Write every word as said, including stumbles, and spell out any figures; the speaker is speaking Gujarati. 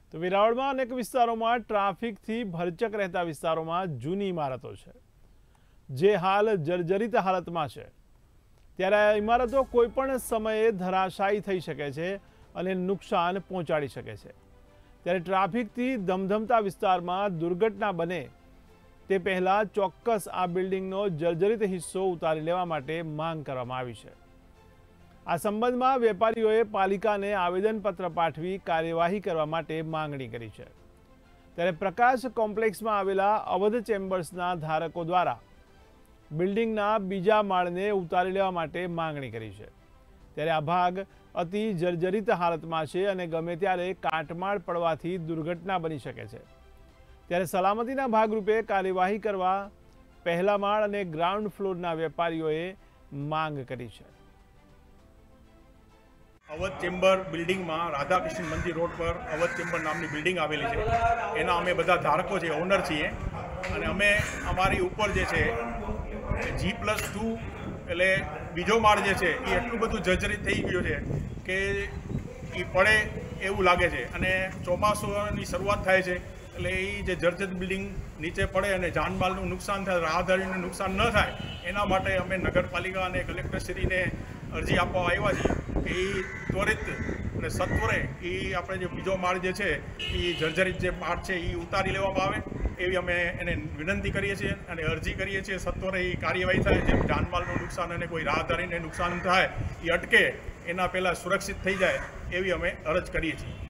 તો વેરાવળમાં અનેક વિસ્તારોમાં ટ્રાફિકથી ભરચક રહેતા વિસ્તારોમાં જૂની ઇમારતો છે જે હાલ જર્જરિત હાલતમાં છે। ત્યારે આ ઇમારતો કોઈપણ સમયે ધરાશાયી થઈ શકે છે અને નુકસાન પહોંચાડી શકે છે। ત્યારે ટ્રાફિકથી ધમધમતા વિસ્તારમાં દુર્ઘટના બને તે પહેલાં ચોક્કસ આ બિલ્ડિંગનો જર્જરિત હિસ્સો ઉતારી લેવા માટે માંગ કરવામાં આવી છે। આ સંબંધમાં વેપારીઓએ પાલિકાને આવેદનપત્ર પાઠવી કાર્યવાહી કરવા માટે માંગણી કરી છે। ત્યારે પ્રકાશ કોમ્પ્લેક્સમાં આવેલા અવધ ચેમ્બર્સના ધારકો દ્વારા બિલ્ડિંગના બીજા માળને ઉતારી લેવા માટે માંગણી કરી છે। ત્યારે આ ભાગ અતિ જર્જરિત હાલતમાં છે અને ગમે ત્યારે કાટમાળ પડવાથી દુર્ઘટના બની શકે છે। ત્યારે સલામતીના ભાગરૂપે કાર્યવાહી કરવા પહેલા માળ અને ગ્રાઉન્ડ ફ્લોરના વેપારીઓએ માંગ કરી છે। અવધ ચેમ્બર બિલ્ડિંગમાં રાધાકૃષ્ણ મંદિર રોડ પર અવધ ચેમ્બર નામની બિલ્ડિંગ આવેલી છે। એના અમે બધા ધારકો છે, ઓનર છીએ અને અમે અમારી ઉપર જે છે જી પ્લસ ટુ એટલે બીજો માળ જે છે એ એટલું બધું જર્જરિત થઈ ગયું છે કે એ પડે એવું લાગે છે અને ચોમાસાની શરૂઆત થાય છે એટલે એ જે જર્જરિત બિલ્ડિંગ નીચે પડે અને જાનમાલનું નુકસાન થાય, રાહદારીનું નુકસાન ન થાય એના માટે અમે નગરપાલિકા અને કલેક્ટરશ્રીને અરજી આપવા આવ્યા છીએ કે એ ત્વરિત અને સત્વરે એ આપણે જે બીજો માળ જે છે એ જર્જરિત જે માળ છે એ ઉતારી લેવામાં આવે એવી અમે એને વિનંતી કરીએ છીએ અને અરજી કરીએ છીએ। સત્વરે એ કાર્યવાહી થાય, જેમ જાનમાલનું નુકસાન અને કોઈ રાહદારીને નુકસાન થાય એ અટકે એના પહેલાં સુરક્ષિત થઈ જાય એવી અમે અરજ કરીએ છીએ।